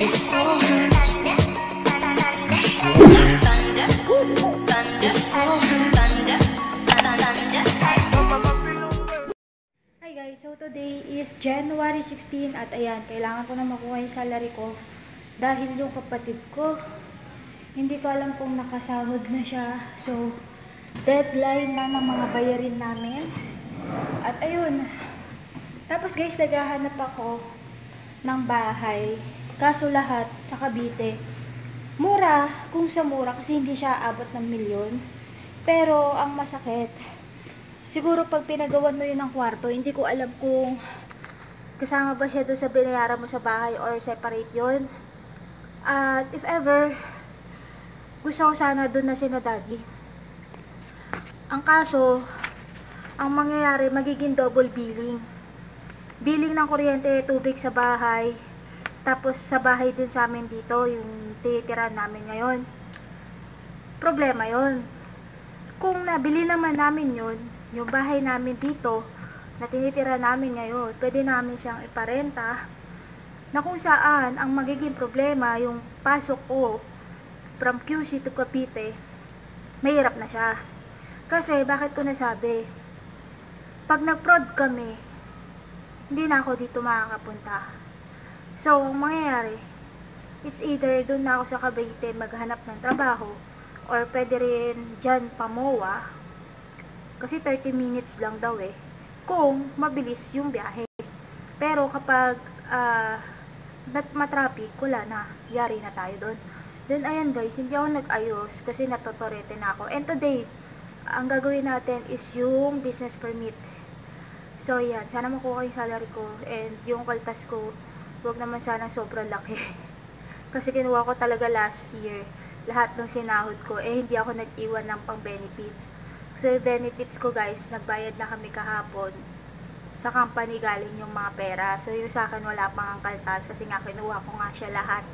so hurts. It so hurts. Hi guys, so today is January 16 at ayan, kailangan ko na makuha yung salary ko dahil yung kapatid ko hindi ko alam kung nakasahod na siya. So deadline na ng mga bayarin namin. At ayun, tapos guys, naghahanap ako ng bahay, kaso lahat sa Cavite. Mura, kung sa mura, kasi hindi siya abot ng milyon. Pero ang masakit, siguro pag pinagawan mo yun ng kwarto, hindi ko alam kung kasama ba siya doon sa binayaran mo sa bahay or separate yun. At if ever, gusto ko sana doon na sina daddy. Ang kaso, ang mangyayari, magiging double billing. Billing ng kuryente, tubig sa bahay, tapos sa bahay din sa amin dito, yung titirahan namin ngayon. Problema yon. Kung nabili naman namin yun, yung bahay namin dito, na tinitira namin ngayon, pwede namin siyang iparenta, na kung saan ang magiging problema, yung pasok ko from QC to Cavite, mahirap na siya. Kasi, bakit ko nasabi? Pag nag-prod kami, hindi na ako dito makakapunta. So, ang mangyayari, it's either doon na ako sa Cavite maghanap ng trabaho, or pwede rin dyan pamowa, kasi 30 minutes lang daw kung mabilis yung biyahe. Pero kapag matraffic, wala na, yari na tayo doon. Then ayan guys, hindi ako nag-ayos kasi natotorete na ako. And today, ang gagawin natin is yung business permit. So yan, sana makuha yung salary ko, and yung kaltas ko, huwag naman sana sobrang laki. Kasi kinuha ko talaga last year, lahat ng sinahod ko, hindi ako nag-iwan ng pang benefits. So yung benefits ko guys, nagbayad na kami kahapon, sa company galing yung mga pera. So yung sa akin wala pang ang kaltas, kasi nga kinuha ko nga siya lahat.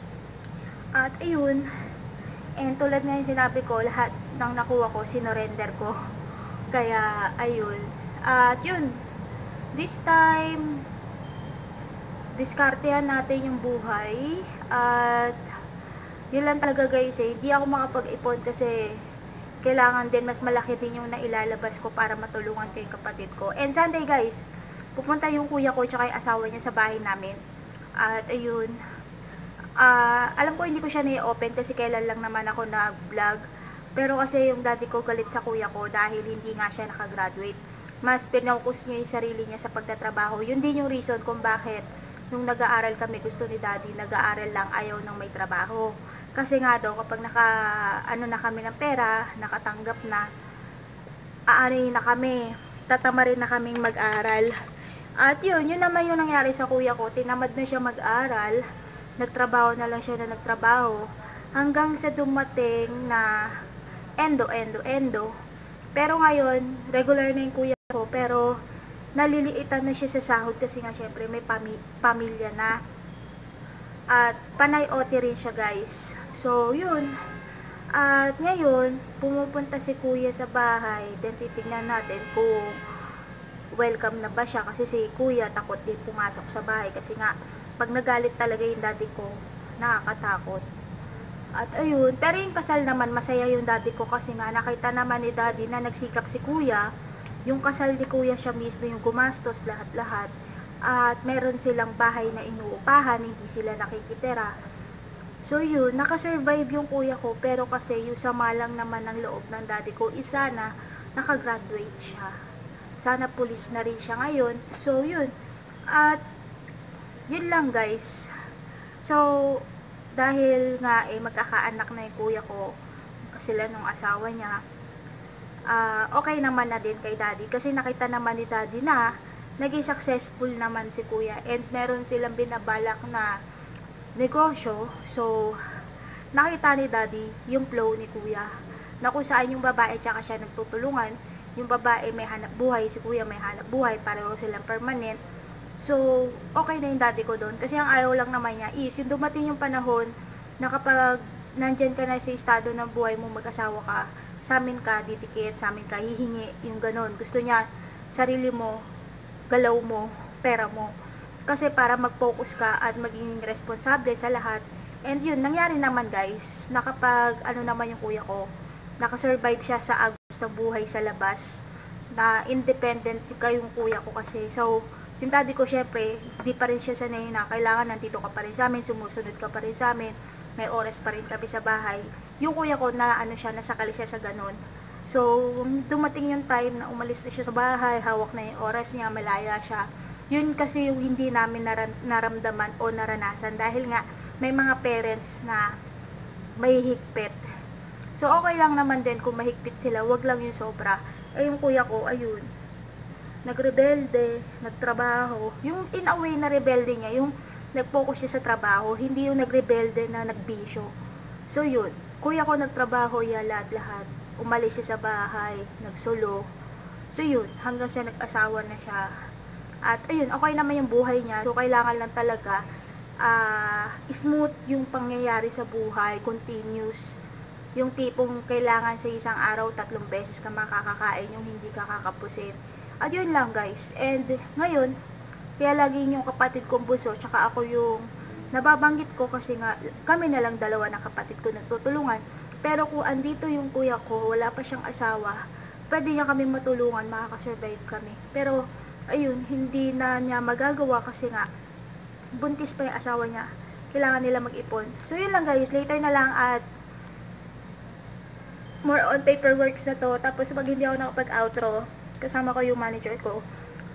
At ayun, and tulad nga yung sinabi ko, lahat ng nakuha ko, sinorender ko. Kaya ayun, at yun, this time, diskartehan natin yung buhay. At yun lang talaga guys hindi ako makapag-ipon kasi kailangan din, mas malaki din yung nailalabas ko para matulungan ko yung kapatid ko. And Sunday guys, pupunta yung kuya ko tsaka yung asawa niya sa bahay namin. At ayun, alam ko hindi ko siya na-open kasi kailan lang naman ako nag-vlog. Pero kasi yung daddy ko galit sa kuya ko dahil hindi nga siya nakagraduate. Mas pinokus niya yung sarili niya sa pagtatrabaho. Yun din yung reason kung bakit nung nag-aaral kami, gusto ni daddy, nag-aaral lang, ayaw nang may trabaho. Kasi nga daw, kapag na kami ng pera, nakatanggap na, na kami, tatamarin na kaming mag-aral. At yun naman yung nangyari sa kuya ko. Tinamad na siya mag-aral, nagtrabaho na lang siya na nagtrabaho, hanggang sa dumating na endo. Pero ngayon, regular na yung kuya ko, pero naliliitan na siya sa sahod kasi nga syempre may pamilya na. At panay OT rin siya guys. So yun, at ngayon pumupunta si kuya sa bahay, then titignan natin kung welcome na ba siya, kasi si kuya takot din pumasok sa bahay kasi nga pag nagalit talaga yung daddy ko, nakakatakot. At ayun, pero yung kasal naman, masaya yung daddy ko kasi nga nakita naman ni daddy na nagsikap si kuya. Yung kasal ni kuya, siya mismo yung gumastos lahat-lahat. At meron silang bahay na inuupahan, hindi sila nakikitira. So yun, nakasurvive yung kuya ko, pero kasi yung sama lang naman ng loob ng daddy ko, isa na nakagraduate siya. Sana pulis na rin siya ngayon. So yun, at yun lang guys. So dahil nga magkakaanak na yung kuya ko, sila nung asawa niya, okay naman na din kay daddy, kasi nakita naman ni daddy na naging successful naman si kuya, and meron silang binabalak na negosyo. So nakita ni daddy yung flow ni kuya, na kung saan yung babae tsaka siya nagtutulungan. Yung babae may hanap buhay, si kuya may hanap buhay, pareho silang permanent. So, okay na yung daddy ko doon. Kasi ang ayaw lang naman niya is, yung dumating yung panahon na kapag nandyan ka na sa estado ng buhay mo, mag-asawa ka, sa amin ka, didikit, sa amin ka, hihingi, yung ganon. Gusto niya, sarili mo, galaw mo, pera mo. Kasi para mag-focus ka at maging responsable sa lahat. And yun, nangyari naman guys, nakapag ano naman yung kuya ko, nakasurvive siya sa agos ng buhay sa labas, na independent yung kuya ko kasi. So, yung daddy ko syempre, di pa rin siya sanay na kailangan nandito ka pa rin sa amin, sumusunod ka pa rin sa amin, may oras pa rin kami sa bahay. Yung kuya ko na ano siya, nasakali siya sa ganun. So, dumating yung time na umalis na siya sa bahay, hawak na yung oras niya, malaya siya. Yun kasi yung hindi namin naramdaman o naranasan dahil nga may mga parents na may higpit. So, okay lang naman din kung mahigpit sila, wag lang yung sobra. Eh, yung kuya ko, ayun, nagrebelde, nagtrabaho. Yung in a way na rebelde niya, yung nag-focus siya sa trabaho, hindi yung nagrebelde na nagbisyo. So, yun, kuya ko nagtrabaho, ya lahat-lahat. Umalis siya sa bahay, nagsolo. So yun, hanggang sa nag-asawa na siya. At ayun, okay naman yung buhay niya. So kailangan lang talaga smooth yung pangyayari sa buhay, continuous. Yung tipong kailangan sa isang araw 3 beses ka makakakain, yung hindi ka kakapusin. At yun lang guys. And ngayon, kaya laging yung kapatid kong bunso, tsaka ako yung nababanggit ko kasi nga kami na lang dalawa na kapatid ko nagtutulungan. Pero kung andito yung kuya ko, wala pa siyang asawa, pwede niya kami matulungan, makakasurvive kami. Pero, ayun, hindi na niya magagawa kasi nga, buntis pa yung asawa niya. Kailangan nila mag-ipon. So, yun lang guys, later na lang at more on paperworks na to. Tapos, pag hindi ako nakapag-outro, kasama ko yung manager ko.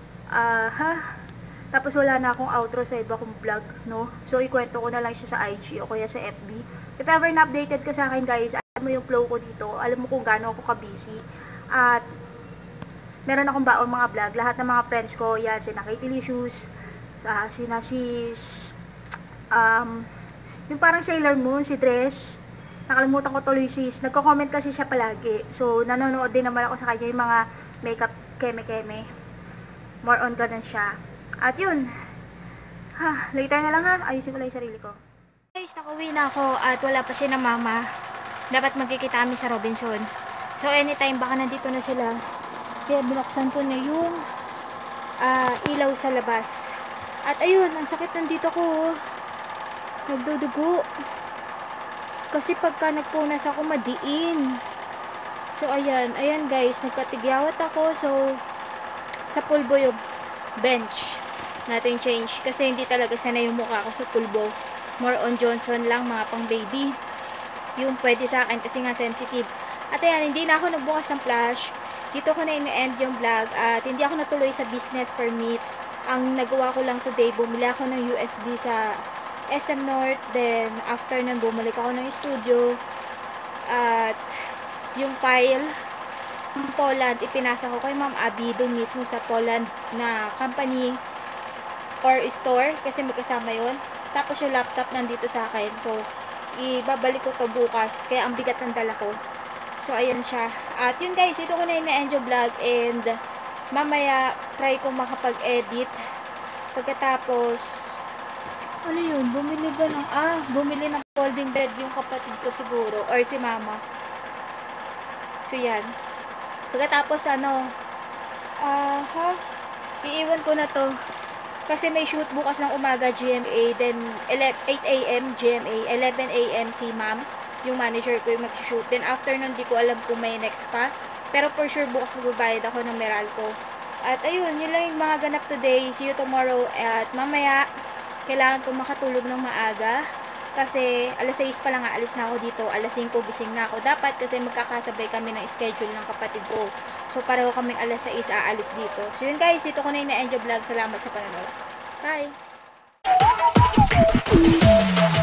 Tapos wala na akong outro sa iba kong vlog, no? So, ikwento ko na lang siya sa IG o kaya sa FB. If ever na-updated ka sa akin, guys, alam mo yung flow ko dito. Alam mo kung gaano ako ka-busy. At, meron akong baon mga vlog. Lahat ng mga friends ko, yan, sina Katie Licious, sina sis, yung parang Sailor Moon, si Dress. Nakalimutan ko tuloy sis. Nagko-comment kasi siya palagi. So, nanonood din naman ako sa kanya yung mga makeup keme-keme. More on ganun siya. At yun, later na lang ha, ayusin ko lang yung sarili ko. Guys, nakauwi na ako at wala pa si na mama. Dapat magkikita kami sa Robinson. So, anytime baka nandito na sila. Kaya binuksan ko na yung ilaw sa labas. At ayun, ang sakit nandito ko. Nagdudugo. Kasi pagka nagpunas ako, madiin. So, ayan guys, nagkatigyawat ako. So, sa pulbo yung bench natin change kasi hindi talaga sanay yung mukha ko sa pulbo. More on Johnson lang, mga pang baby yung pwede sa akin kasi nga sensitive. At ayan, hindi na ako nagbukas ng flash. Dito ko na in-end yung vlog at hindi ako natuloy sa business permit. Ang nagawa ko lang today, bumili ako ng USB sa SM North, then after nun bumalik ako ng studio at yung file ng Poland, ipinasa ko kay Ma'am Abby doon mismo sa Poland na company or store kasi magkasama yun. Tapos yung laptop nandito sa akin. So, ibabalik ko to bukas. Kaya ang bigat ng dala ko. So, ayan siya. At yun guys, ito ko na ina-end yung vlog and mamaya try ko makapag-edit. Pagkatapos, ano yun? Bumili ng folding bed yung kapatid ko siguro or si mama. So, yan. Pagkatapos, iiwan ko na to. Kasi may shoot bukas ng umaga, GMA. Then, 8 AM, GMA. 11 AM si ma'am. Yung manager ko yung mag-shoot. Then, after nun, di ko alam kung may next pa. Pero, for sure, bukas magbabayad ako ng Meralco. At, ayun, yun lang yung mga ganap today. See you tomorrow. At, mamaya, kailangan ko makatulog ng maaga. Kasi, alas 6 pa lang aalis na ako dito. Alas 5 gising na ako. Dapat kasi magkakasabay kami ng schedule ng kapatid ko. So, pareho kaming alas 6 aalis dito. So, yun guys. Dito ko na yung na-end yung vlog. Salamat sa panonood. Bye!